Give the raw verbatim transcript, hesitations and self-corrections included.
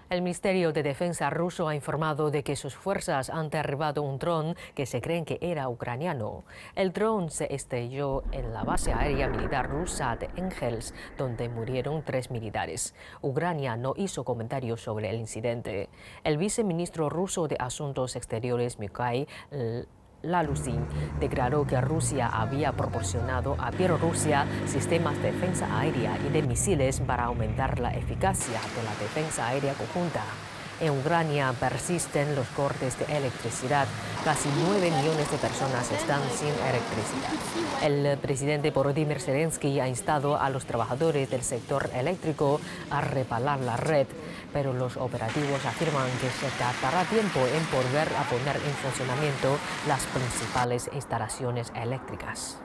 El Ministerio de Defensa ruso ha informado de que sus fuerzas han derribado un dron que se creen que era ucraniano. El dron se estrelló en la base aérea militar rusa de Engels, donde murieron tres militares. Ucrania no hizo comentarios sobre el incidente. El viceministro ruso de Asuntos Exteriores, Mikhail Lalusin, declaró que Rusia había proporcionado a Bielorrusia sistemas de defensa aérea y de misiles para aumentar la eficacia de la defensa aérea conjunta. En Ucrania persisten los cortes de electricidad. Casi nueve millones de personas están sin electricidad. El presidente Volodymyr Zelensky ha instado a los trabajadores del sector eléctrico a reparar la red, pero los operativos afirman que se tardará tiempo en volver a poner en funcionamiento las principales instalaciones eléctricas.